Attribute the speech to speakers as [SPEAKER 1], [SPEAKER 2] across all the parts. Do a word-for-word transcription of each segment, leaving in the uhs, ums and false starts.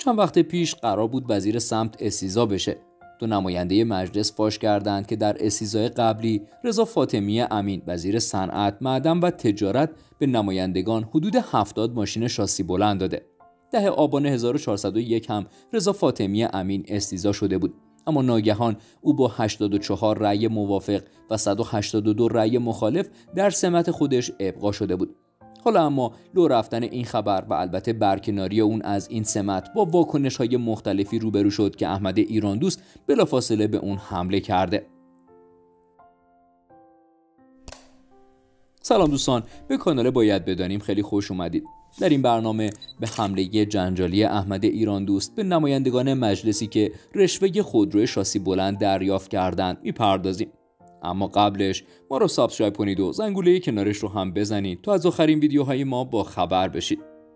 [SPEAKER 1] چند وقت پیش قرار بود وزیر سمت استیضاح بشه. دو نماینده مجلس فاش کردند که در استیضاح قبلی رضا فاطمی امین وزیر صنعت، معدن و تجارت به نمایندگان حدود هفتاد ماشین شاسی بلند داده. ده آبان هزار و چهارصد و یک هم رضا فاطمی امین استیضاح شده بود، اما ناگهان او با هشتاد و چهار رأی موافق و صد و هشتاد و دو رأی مخالف در سمت خودش ابقا شده بود. حالا اما لو رفتن این خبر و البته برکناری اون از این سمت با واکنش‌های مختلفی روبرو شد که احمد ایراندوست بلافاصله به اون حمله کرده. سلام دوستان، به کانال باید بدانیم خیلی خوش اومدید. در این برنامه به حمله جنجالی احمد ایراندوست به نمایندگان مجلسی که رشوه خودرو شاسی بلند دریافت کردند میپردازیم. اما قبلش ما رو سابسکرایب کنید و زنگوله کنارش رو هم بزنید تا از آخرین ویدیوهای ما با خبر بشید.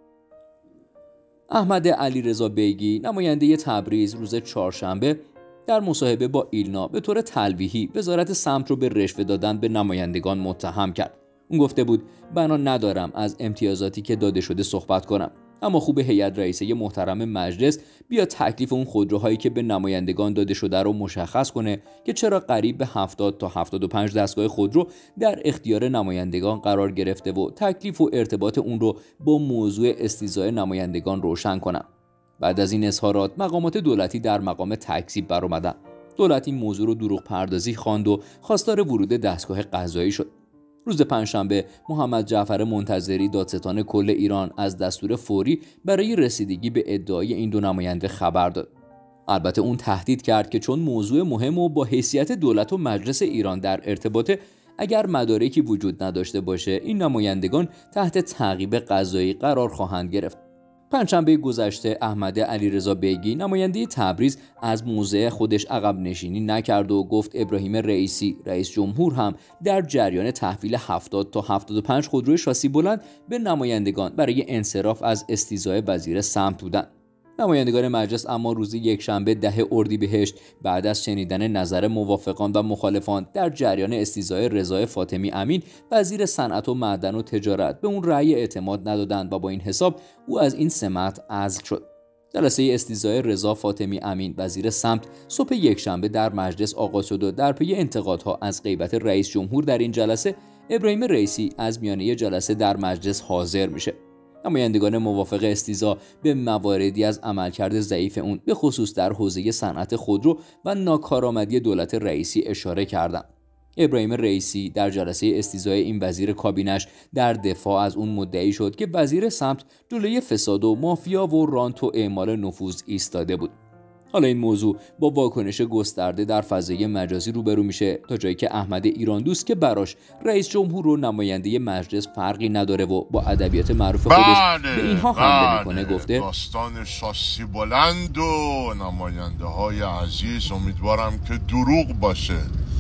[SPEAKER 1] احمد علیرضا بیگی نماینده تبریز روز چهارشنبه در مصاحبه با ایلنا به طور تلویحی وزارت سمت رو به رشوه دادن به نمایندگان متهم کرد. اون گفته بود بنا ندارم از امتیازاتی که داده شده صحبت کنم، اما خوب هیئت رئیسه محترم مجلس بیا تکلیف اون خودروهایی که به نمایندگان داده شده رو مشخص کنه که چرا قریب به هفتاد تا هفتاد و پنج دستگاه خودرو در اختیار نمایندگان قرار گرفته و تکلیف و ارتباط اون رو با موضوع استیضاح نمایندگان روشن کنم. بعد از این اظهارات مقامات دولتی در مقام تکذیب برآمدن. دولت این موضوع رو دروغ پردازی خواند و خواستار ورود دستگاه قضایی شد. روز پنجشنبه محمد جعفر منتظری دادستان کل ایران از دستور فوری برای رسیدگی به ادعای این دو نماینده خبر داد. البته اون تهدید کرد که چون موضوع مهم و با حیثیت دولت و مجلس ایران در ارتباطه، اگر مدارکی وجود نداشته باشه این نمایندگان تحت تعقیب قضایی قرار خواهند گرفت. پنجشنبه گذشته احمد علیرضا بیگی نماینده تبریز از موضع خودش عقب نشینی نکرد و گفت ابراهیم رئیسی رئیس جمهور هم در جریان تحویل هفتاد تا هفتاد و پنج خودروی شاسی بلند به نمایندگان برای انصراف از استیضاح وزیر سمت بودند. نمایندگان مجلس اما روز یکشنبه ده اردیبهشت بعد از شنیدن نظر موافقان و مخالفان در جریان استیضاح رضا فاطمی امین وزیر صنعت و معدن و تجارت به اون رأی اعتماد ندادند و با این حساب او از این سمت عزل شد. جلسه استیضاح رضا فاطمی امین وزیر سمت صبح یکشنبه در مجلس آغاز شد و در پی انتقادها از غیبت رئیس جمهور در این جلسه ابراهیم رئیسی از میانه جلسه در مجلس حاضر میشه. نمایندگان موافق استیضاح به مواردی از عملکرد ضعیف اون به خصوص در حوزه صنعت خودرو و ناکارآمدی دولت رئیسی اشاره کردند. ابراهیم رئیسی در جلسه استیضاح این وزیر کابینش در دفاع از اون مدعی شد که وزیر سمت جلوی فساد و مافیا و رانت و اعمال نفوذ ایستاده بود. حالا این موضوع با واکنش گسترده در فضای مجازی روبرو میشه تا جایی که احمد ایراندوست که براش رئیس جمهور و نماینده مجلس فرقی نداره و با ادبیات معروف خودش
[SPEAKER 2] بله،
[SPEAKER 1] به اینها حمله میکنه گفته
[SPEAKER 2] داستان شاسی بلند و نماینده های عزیز امیدوارم که دروغ باشه.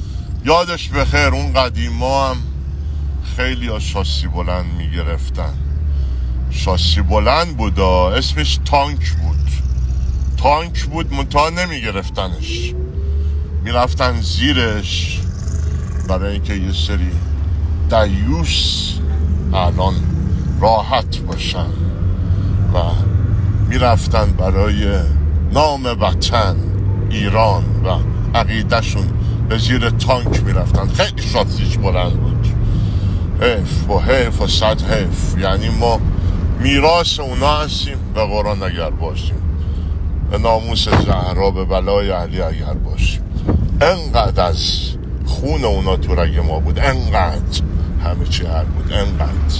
[SPEAKER 2] یادش بخیر اون قدیما هم خیلی ها شاسی بلند میگرفتن. شاسی بلند بود، اسمش تانک بود. تانک بود منتها نمی گرفتنش، می رفتن زیرش برای اینکه یه سری دیوس الان راحت باشن و می رفتن برای نام وطن ایران و عقیدهشون به زیر تانک می رفتن. خیلی شاتیش بلند بود. حیف و حیف و صد حیف. یعنی ما میراث اونا هستیم به قرآن اگر باشیم، به ناموس زهرا به بلای علی اگر باشیم. انقدر از خون اونا تو رگ ما بود، انقدر همه چی حل بود، انقدر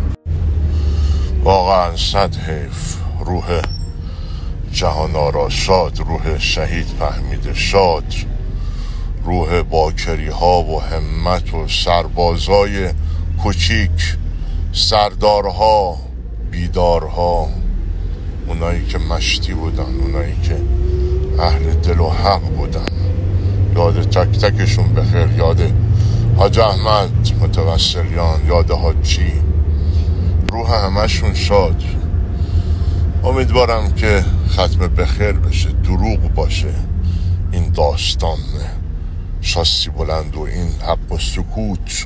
[SPEAKER 2] واقعا صد حیف. روح جهان آرا شاد، روح شهید فهمیده شاد، روح باکری ها و همت و سربازای کوچیک، سردارها، بیدارها، اونایی که مشتی بودن، اونایی که اهل دل و حق بودن، یاد تک تکشون بخیر. یاد حاج احمد متوسلیان، یاد حاجی، روح همشون شاد. امیدوارم که ختم بخیر بشه، دروغ باشه این داستان شاسی بلند و این حق و سکوت.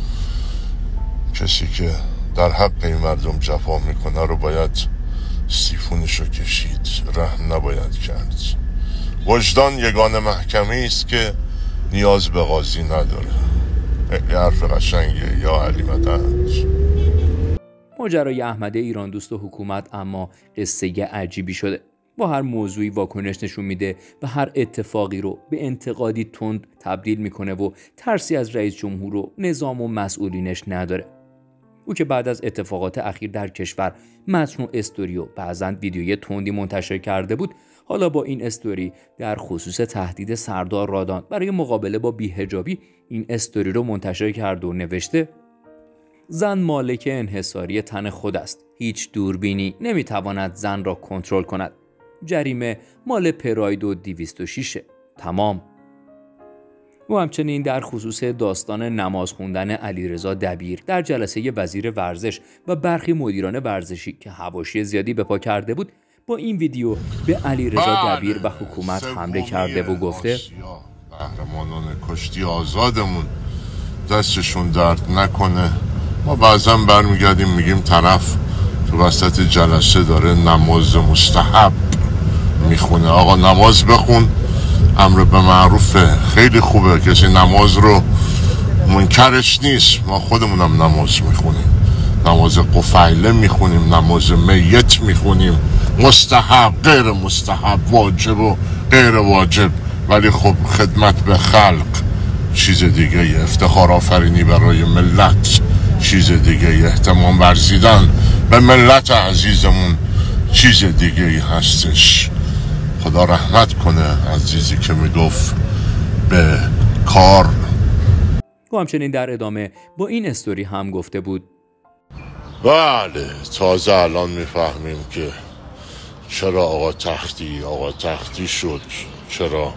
[SPEAKER 2] کسی که در حق این مردم جفا میکنه رو باید سیفونش رو کشید. رحم نباید کرد. وجدان یگانه محکمه است که نیاز به قاضی نداره. یه حرف قشنگه یا علی مدد.
[SPEAKER 1] ماجرای احمد ایران دوست و حکومت اما قصه عجیبی شده. با هر موضوعی واکنش نشون میده و هر اتفاقی رو به انتقادی تند تبدیل میکنه و ترسی از رئیس جمهور و نظام و مسئولینش نداره. او که بعد از اتفاقات اخیر در کشور متن و استوری و بعضاً ویدیوی تندی منتشر کرده بود، حالا با این استوری در خصوص تهدید سردار رادان برای مقابله با بی‌حجابی این استوری رو منتشر کرده و نوشته: زن مالک انحصاری تن خود است. هیچ دوربینی نمیتواند زن را کنترل کند. جریمه مال پراید و دویست و شش. تمام. و همچنین در خصوص داستان نماز خوندن علیرضا دبیر در جلسه وزیر ورزش و برخی مدیران ورزشی که حواشی زیادی به پا کرده بود، با این ویدیو به علیرضا دبیر و حکومت حمله کرده و گفته:
[SPEAKER 2] قهرمانان کشتی آزادمون دستشون درد نکنه. ما بعضا برمیگردیم میگیم طرف تو وسط جلسه داره نماز مستحب میخونه. آقا نماز بخون، امر به معروفه، خیلی خوبه، کسی نماز رو منکرش نیست. ما خودمونم نماز میخونیم، نماز قفیله میخونیم، نماز میت میخونیم، مستحب، غیر مستحب، واجب و غیر واجب. ولی خب خدمت به خلق چیز دیگه، افتخار آفرینی برای ملت چیز دیگه، احترام ورزیدن به ملت عزیزمون چیز دیگه هستش. خدا رحمت کنه عزیزی که میگفت به کار.
[SPEAKER 1] و همچنین در ادامه با این استوری هم گفته بود:
[SPEAKER 2] بله تازه الان میفهمیم که چرا آقا تختی آقا تختی شد. چرا؟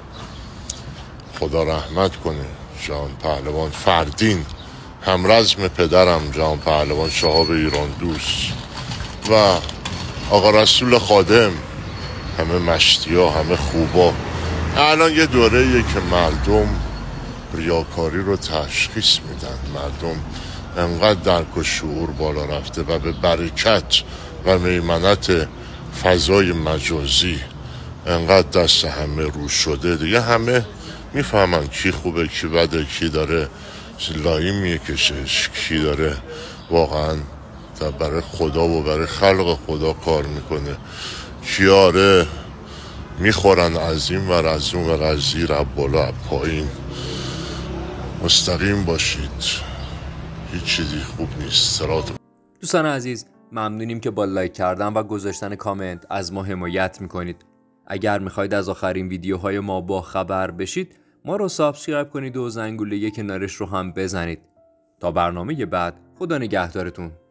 [SPEAKER 2] خدا رحمت کنه جان پهلوان فردین، همرزم پدرم جان پهلوان شهاب ایران دوست و آقا رسول خادم، همه مشتیا، همه خوبا. الان یه دوره‌ایه که مردم ریاکاری رو تشخیص میدن. مردم انقدر درک و شعور بالا رفته و به برکت و میمنت فضای مجازی انقدر دست همه رو شده دیگه، همه میفهمن کی خوبه کی بده، کی داره لایی میکشش، کی داره واقعا برای خدا و برای خلق خدا کار میکنه، کی آره میخورن از این و از اون و از زیر از بالا از پایین. مستقیم باشید، هیچ چیزی خوب نیست. سرات.
[SPEAKER 1] دوستان عزیز، ممنونیم که با لایک کردن و گذاشتن کامنت از ما حمایت میکنید. اگر میخواید از آخرین ویدیوهای ما با خبر بشید، ما رو سابسکرایب کنید و زنگوله کنارش رو هم بزنید. تا برنامه بعد، خدا نگهدارتون.